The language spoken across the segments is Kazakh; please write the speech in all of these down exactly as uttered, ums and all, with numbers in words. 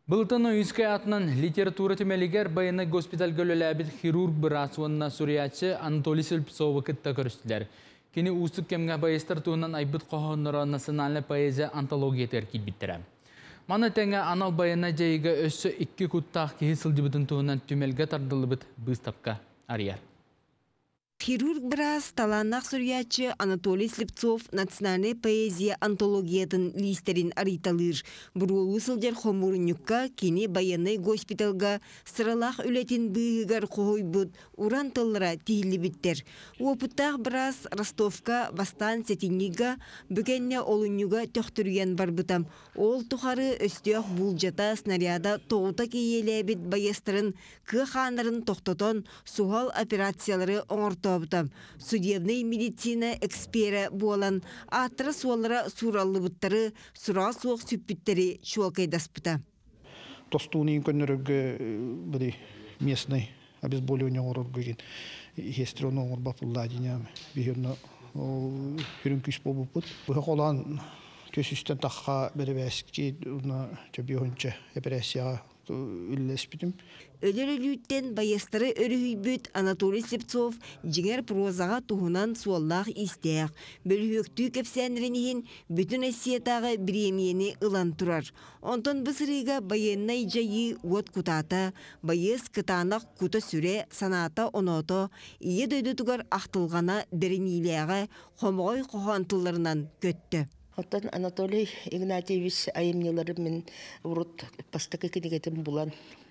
Былтын үйіске атынан литература темелігер байыны госпиталь көліләбіт хирург бірасуынна сүриячы Анатолий Сельпцовы кітті көрістілер. Кені ұстық кемге байыстыр туынан айбыт қоғыныры национальный поэзия антология теркет біттірі. Маны тәңі анал байына жайығы өссі ikki күттақ кейі сылдыбытын туынан түмелге тардылы біт бұстапқа арияр. Хирург біраз таланнақ сүриячы Анатолий Слепцов национальный поэзия антологиятын листерин ариталыр. Бұрулы сылдер хомурынюкка кені баянай госпиталға сыралақ үлетін бұйығар қой бұд уран тылыра тейілі біттер. Опыттақ біраз Ростовка бастан сетинниға бүкенне олынюға төқтірген бар бұтам. Ол тұхары өстіяқ бұлжата снаряда тоғыта кейелі біт байыстырын кы қанарын тоқтотон суғал операциялары оңырты Судебный медицина экспері болан аттыры суалара сураллы бұттары, сура суық сүппіттері шуалкайдаспыта. Тостуынын көннерігі бірі местный обезболивание орыргеген хестерон оңыр бапылла дейінем. Бейірні хүрін күш болу бұд. Бұғы қолан төсістен таққа бірі бәсікке төбеуінче операцияға үллеспітім. Өлер өліттен байыстары өрігүйбіт Анатолий Слепцов жеңер прозаға туғынан суаллақ истеяқ. Бөліөктүү кепсәнірінен бүтін әсиетағы біремені ұлан тұрар. Онтон бұсырыға байыннай жайы от кутата, байыз кытанақ кута сүре саната оното, ие дөйді тұғар ақтылғана дәрінилеяға қомғой қоғантыларынан көтті. Оттан Анатолий Игнатьевич айымнелары мен ұрыт пастықы кенегетін бұлан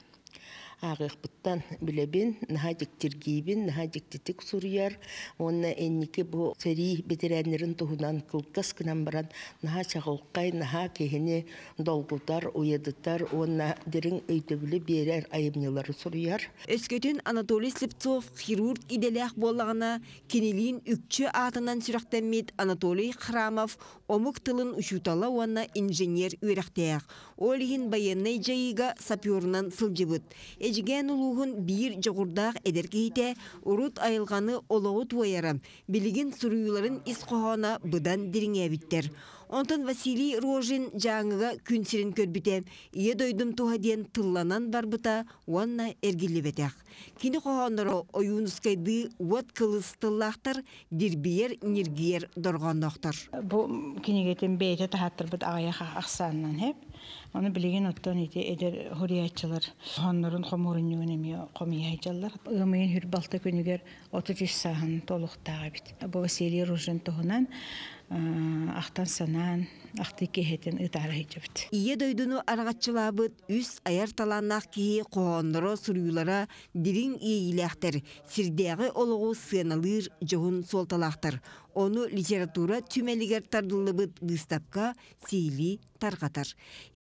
ағық бұттан білебін, наға жектергейбін, наға жектетік сұрияр, онына әнеке бұл сәрі бетерәнерін тұғынан күлкас кінан баран, наға чағылқай, наға кехіне долғылдар, ойадыттар, онына дерін өйтөбілі берер айымнелары сұрияр. Өскөтін Анатолий Слепцов хирург иделяқ болағына кенелейін үкчі атынан сүрақтәмет Анатолий Храмов омық тылын ұшутала онына инженер өріқтаяқ. Олығын байыннай жайыға сапиорынан сылжыбыт. Эжіген ұлығын бір жоғырдақ әдеркейте ұрут айылғаны олығы туайарам. Білігін сұруйларын исқоғана бұдан діріңе біттер. Онтан Василий Рожин жаңыға күнсерін көрбіте. Ие дойдым туғаден тылланан барбыта, онна әргілі бәтәқ. Кені қоғаныры ойуынысқайды уат қылыс тыллақтар, дирбиер, нергиер дорғанлақтар. Бұл кенегетін бәйті тағаттыр бұд ағаяқ ақсанынан хеп. Оны білеген оттан ете әдер хориятчылар. Қоғанырын қомырын өңінеме қомияйчалар. Үмейін хүр балта көнігер отыз үш сағын толықтаға біт. Бұл Василий Рожин тұғынан ақтан санан, ақты кехетін ұтары хейчебіт. Ие дойдуну арағатчылабыт үс аяр таланнақ кейі қоғандыры сұруйлара дирин иейләқтір. Сирдегі олығы сыналыр жоғын солталақтыр. Оны литература түмелігер тардылыбыт ғыстапқа сейлі тарғатыр.